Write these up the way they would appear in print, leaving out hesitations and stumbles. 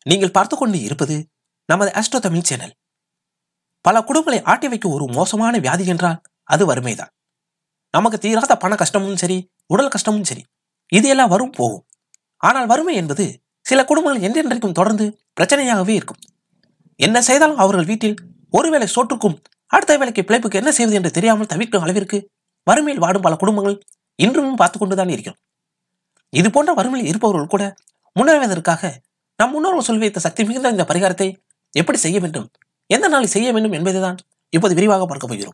நீங்கள் பார்த்து கொண்டு இருப்பது நமது ஆஸ்ட்ரோ தமிழ் சேனல். பல குடும்பங்களை ஆட்டி வைக்கும் ஒரு மோசமான வியாதி என்றால் அது வறுமைதான். நமக்கு தீராத பண கஷ்டமும் சரி, உடல் கஷ்டமும் சரி, இது எல்லாம் வரும் போகும். ஆனால் வறுமை என்பது சில குடும்பங்கள் என்றென்றைக்கும் தொடர்ந்து பிரச்சனையாகவே இருக்கும். என்ன செய்தாலும் அவர்கள் வீட்டில் ஒருவேளை சோற்றுக்கும் அடுத்த வேலைக்கு பிழைப்புக்கு என்ன செய்வது என்று தெரியாமல் தவிர்க்கும் அளவிற்கு வறுமையில் வாடும் பல குடும்பங்கள் இன்றும் பார்த்து கொண்டுதான் இருக்கிறோம். இது போன்ற வறுமையில் இருப்பவர்கள் கூட முன்னேறுவதற்காக நம் முன்னோர்கள் சொல்லி வைத்த சக்தி மிகுந்த இந்த பரிகாரத்தை எப்படி செய்ய வேண்டும், எந்த நாளில் செய்ய வேண்டும் என்பதைதான் இப்போது விரிவாக பார்க்க போகிறோம்.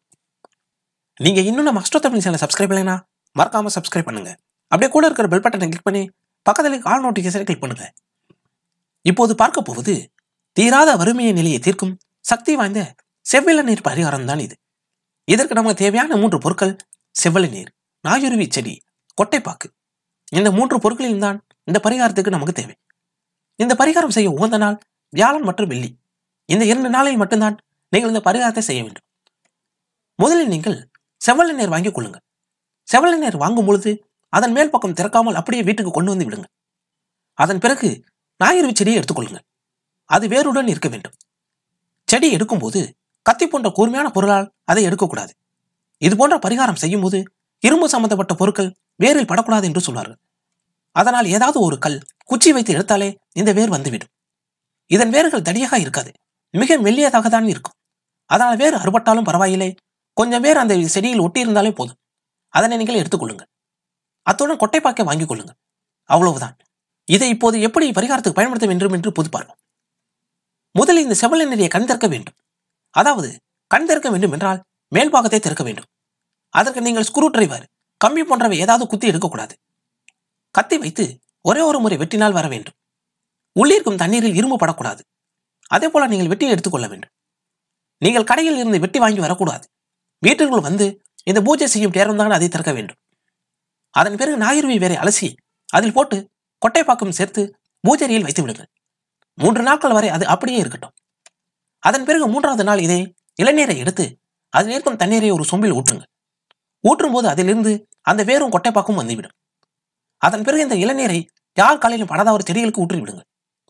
நீங்க இன்னும் நம்ம ஆஸ்ட்ரோ தமிழ் சேனலை சப்ஸ்கிரைப் பண்ணலைன்னா மறக்காம சப்ஸ்கிரைப் பண்ணுங்க. அப்படியே கூட இருக்கிற பெல் பட்டனை கிளிக் பண்ணி பக்கத்தில் ஆல் நோட்டிஃபிகேஷனை கிளிக் பண்ணுங்க. இப்போது பார்க்க போவது தீராத வறுமையை நிலையை தீர்க்கும் சக்தி வாய்ந்த செவ்வெளி நீர் பரிகாரம் தான் இது. இதற்கு நமக்கு தேவையான 3 பொருட்கள்: செவ்வெளி நீர், நாயுருவி செடி, கொட்டைப்பாக்கு. இந்த 3 பொருட்களில் தான் இந்த பரிகாரத்துக்கு நமக்கு தேவை. இந்த பரிகாரம் செய்ய உகந்த நாள் வியாழன் மற்றும் வெள்ளி. இந்த 2 நாளில் மட்டும்தான் நீங்கள் இந்த பரிகாரத்தை செய்ய வேண்டும். முதலில் நீங்கள் செவ்வெளி நீர் வாங்கிக் கொள்ளுங்கள். செவ்வெளி நீர் வாங்கும் பொழுது அதன் மேல் பக்கம் திறக்காமல் அப்படியே வீட்டுக்கு கொண்டு வந்து விடுங்கள். அதன் பிறகு நாயுருவி செடியை எடுத்துக்கொள்ளுங்கள். அது வேருடன் இருக்க வேண்டும். செடி எடுக்கும்போது கத்தி போன்ற கூர்மையான பொருளால் அதை எடுக்கக்கூடாது. இது போன்ற பரிகாரம் செய்யும் போது இரும்பு சம்பந்தப்பட்ட பொருட்கள் வேரில் படக்கூடாது என்று சொல்வார்கள். அதனால் ஏதாவது ஒரு கல், குச்சி வைத்து எடுத்தாலே இந்த வேர் வந்துவிடும். இதன் வேர்கள் தடியாக இருக்காது, மிக மெல்லியதாக தான் இருக்கும். அதனால் வேர் அறுபட்டாலும் பரவாயில்லை, கொஞ்சம் வேர் அந்த செடியில் ஒட்டி இருந்தாலே போதும். அதனை நீங்கள் எடுத்துக்கொள்ளுங்கள். அத்துடன் கொட்டைப்பாக்கை வாங்கிக் கொள்ளுங்கள். அவ்வளவுதான். இதை இப்போது எப்படி பரிகாரத்துக்கு பயன்படுத்த வேண்டும் என்று பொது பார்ப்போம். முதலில் இந்த செவ்வெளி நீரை கண் திறக்க வேண்டும். அதாவது கண் திறக்க வேண்டும் என்றால் மேல் பாகத்தை திறக்க வேண்டும். அதற்கு நீங்கள் ஸ்க்ரூ டிரைவர், கம்பி போன்றவை ஏதாவது குத்தி எடுக்கக்கூடாது. கத்தி வைத்து ஒரே ஒரு முறை வெட்டினால் வர வேண்டும். உள்ளிருக்கும் தண்ணீரில் இரும்பு படக்கூடாது. அதே போல நீங்கள் வெட்டி எடுத்துக்கொள்ள வேண்டும். நீங்கள் கடையில் இருந்து வெட்டி வாங்கி வரக்கூடாது. வீட்டிற்குள் வந்து இந்த பூஜை செய்யும் நேரம் தான் அதை திறக்க வேண்டும். அதன் பிறகு நாயுருவி வேரை அலசி அதில் போட்டு கொட்டைப்பாக்கம் சேர்த்து பூஜையில் வைத்து விடுங்கள். 3 நாட்கள் வரை அது அப்படியே இருக்கட்டும். அதன் பிறகு 3வது நாள் இதை இளநீரை எடுத்து அதில் இருக்கும் தண்ணீரை ஒரு சொம்பில் ஊற்றுங்கள். ஊற்றும் போது அதிலிருந்து அந்த வேரும் கொட்டைப்பாக்கும் வந்துவிடும். அதன் பிறகு இந்த இளநீரை யார் காலையிலும் படாத ஒரு செடிகளுக்கு ஊற்றி விடுங்கள்.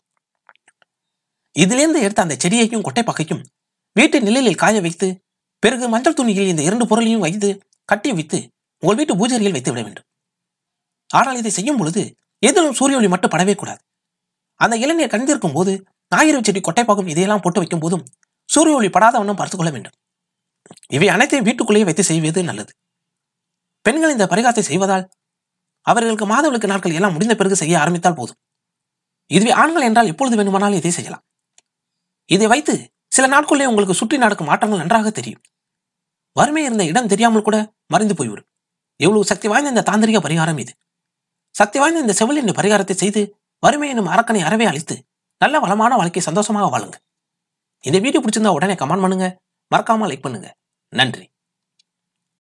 இதிலிருந்து எடுத்த அந்த செடியையும் கொட்டைப்பாக்கையும் வீட்டு நிழலில் காய வைத்து பிறகு மஞ்சள் துணியில் இந்த 2 பொருளையும் வைத்து கட்டி வைத்து உங்கள் வீட்டு பூஜையில் வைத்து விட வேண்டும். ஆனால் இதை செய்யும் பொழுது எதிலும் சூரிய ஒளி மட்டும் படவே கூடாது. அந்த இளநீர் கண்டிருக்கும் போது நாயுருவி செடி, கொட்டைப்பாக்கும் இதையெல்லாம் போட்டு வைக்கும் போதும் சூரிய ஒளி படாத வண்ணம் பார்த்துக் கொள்ள வேண்டும். இவை அனைத்தையும் வீட்டுக்குள்ளேயே வைத்து செய்வது நல்லது. பெண்கள் இந்த பரிகாரத்தை செய்வதால் அவர்களுக்கு மாதவிலக்கு நாட்கள் எல்லாம் முடிந்த பிறகு செய்ய ஆரம்பித்தால் போதும். இதுவே ஆண்கள் என்றால் எப்பொழுது வேண்டுமானாலும் இதை செய்யலாம். இதை வைத்து சில நாட்களிலே உங்களுக்கு சுற்றி நடக்கும் மாற்றங்கள் நன்றாக தெரியும். வறுமை இருந்த இடம் தெரியாமல் கூட மறைந்து போய்விடும். எவ்வளவு சக்தி வாய்ந்த இந்த தாந்திரிக பரிகாரம் இது. சக்தி வாய்ந்த இந்த செவ்வெளி என்ற பரிகாரத்தை செய்து வறுமை என்னும் அரக்கனை அறவே அழித்து நல்ல வளமான வாழ்க்கை சந்தோஷமாக வாழுங்க. இந்த வீடியோ பிடிச்சிருந்தா உடனே கமெண்ட் பண்ணுங்க, மறக்காம லைக் பண்ணுங்க. நன்றி.